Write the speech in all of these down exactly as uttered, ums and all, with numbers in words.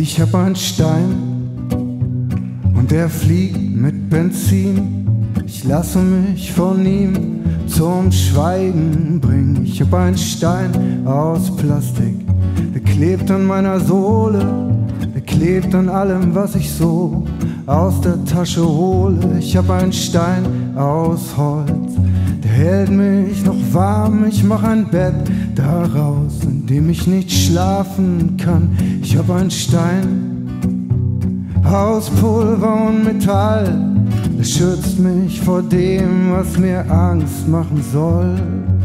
Ich hab einen Stein und er fliegt mit Benzin. Ich lasse mich von ihm zum Schweigen bringen. Ich hab einen Stein aus Plastik, der klebt an meiner Sohle, der klebt an allem, was ich so aus der Tasche hole. Ich hab einen Stein aus Holz, der hält mich noch warm. Ich mach ein Bett daraus, in dem ich nicht schlafen kann. Ich hab einen Stein aus Pulver und Metall, der schützt mich vor dem, was mir Angst machen soll.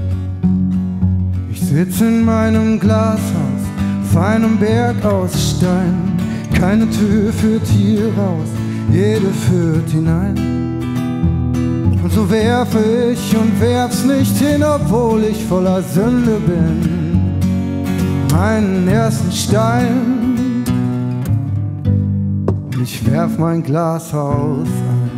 Ich sitz in meinem Glashaus auf einem Berg aus Stein. Keine Tür führt hier raus, jede führt hinein. Und so werfe ich und werf's nicht hin, obwohl ich voller Sünde bin, meinen ersten Stein. Und ich werf mein Glashaus ein.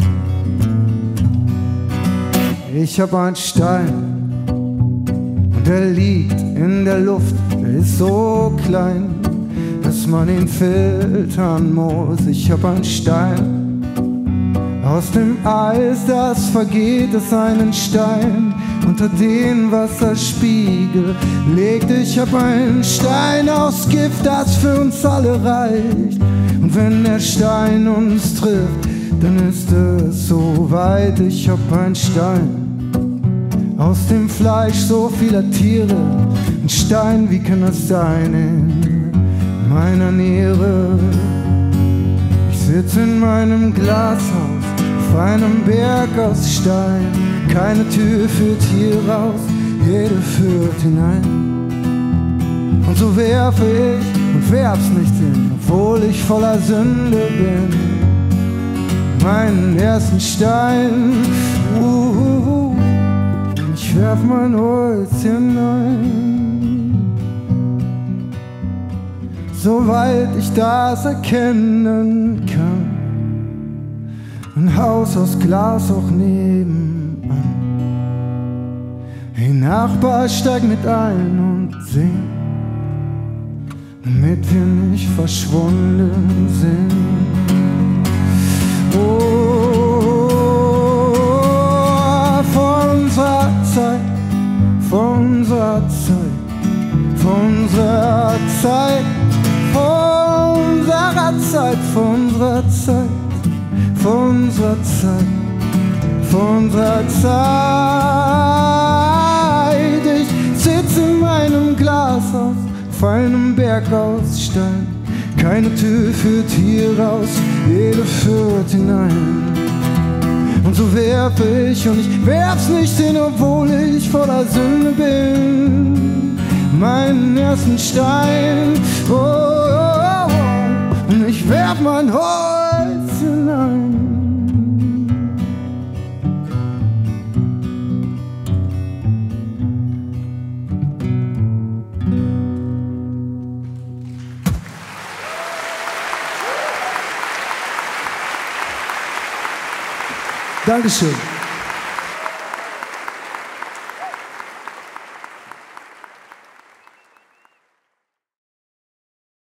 Ich hab einen Stein und er liegt in der Luft. Er ist so klein, dass man ihn filtern muss. Ich hab einen Stein aus dem Eis, das vergeht, es einen Stein unter den Wasserspiegel legt. Ich hab einen Stein aus Gift, das für uns alle reicht. Und wenn der Stein uns trifft, dann ist es so weit. Ich hab einen Stein aus dem Fleisch so vieler Tiere. Ein Stein, wie kann das sein in meiner Niere? Ich sitz in meinem Glashaus auf einem Berg aus Stein. Keine Tür führt hier raus, jede führt hinein. Und so werfe ich und werf's nicht hin, obwohl ich voller Sünde bin, meinen ersten Stein. uh, Ich werf mein Holz hinein, soweit ich das erkennen kann. Ein Haus aus Glas auch nebenan. Hey Nachbar, steig mit ein und sing, damit wir nicht verschwunden sind. Oh, vor unserer Zeit, vor unserer Zeit, vor unserer Zeit, vor unserer Zeit, vor unserer Zeit, vor unserer Zeit, vor unserer Zeit. Ich sitz in meinem Glashaus auf einem Berg aus Stein. Keine Tür führt hier raus, jede führt hinein. Und so werfe ich und ich werf's nicht hin, obwohl ich voller Sünde bin, meinen ersten Stein. Oh, oh, oh. Und ich werf mein Holz hinein. Dankeschön.